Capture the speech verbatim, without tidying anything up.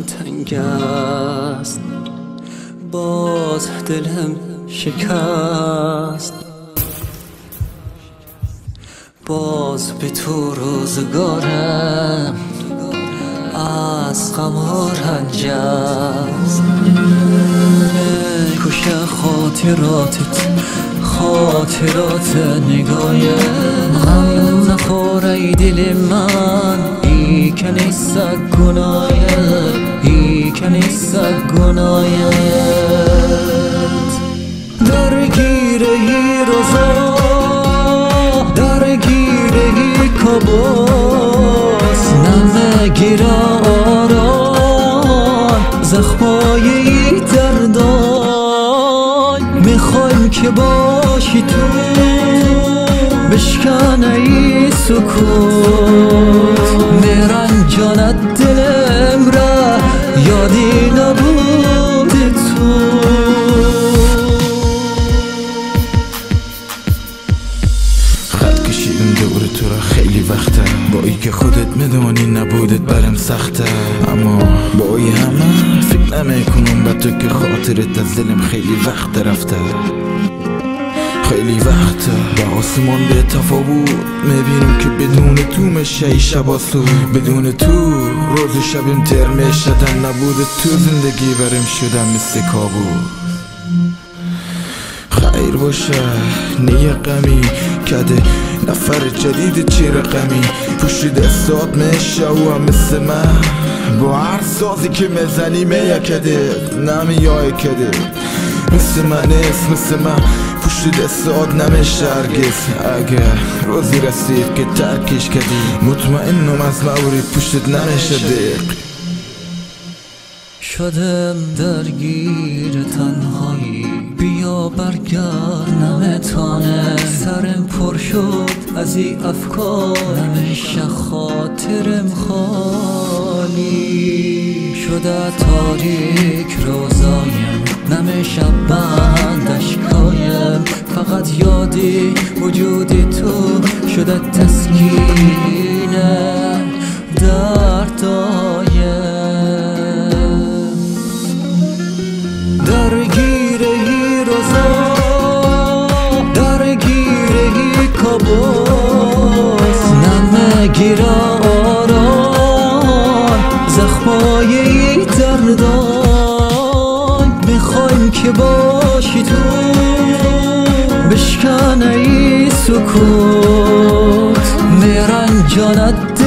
تنگ است، باز دلم شکست، باز به تو روزگارم از غم و رنج است. کشه خاطراتت، خاطرات نگایم، غم نخور ای دل من، ای که نیست گناهت، ای که نیست گناهت. درگیر ای روزا، درگیر ای کابوس، نمگیر آران زخمای ای دردان. میخوایم که باشی تو، بشکن ای سکوت، میرنجاند دلم را یادی نبود تو. خط کشیدم دور تو را خیلی وقته، با ای که خودت میدونی نبودت برم سخته، اما با ای همه فکر نمیکنم به تو که خاطرت از دلم خیلی وقت رفته. خیلی وقت با آسمان به تفاوت میبینم که بدون تو میشه ای شب آسود، بدون تو روز و شبم تر میشدن، نبود تو زندگی برم شدم مثل کابوس. خیر باشه نیه غمی کده نفر جدید چه رقمی، پشت دستات میشه و هم مثل من، با هر سازی که میزنی میکده نمیای کده، مثل من نیست مثل من پشت دستات نمیشه هرگز. اگر روزی رسید که ترکش کردی، مطمئنم از موری پشتت نمیشه دیق. شدم درگیر تنهایی، بیا برگرد نمیتانه، سرم پر شد از ای افکار، نمیشه خاطرم خالی شده. تاریک روزایم نمیشه بند اشکایم، فقط یادی وجود تو شده تسکین دردایم. درگیر ای روزا، درگیر ای کابوس، نمگیر آران زخمای ای دردان. میخوایم که باشی تو، بشکن ای سکوت، میرنجاند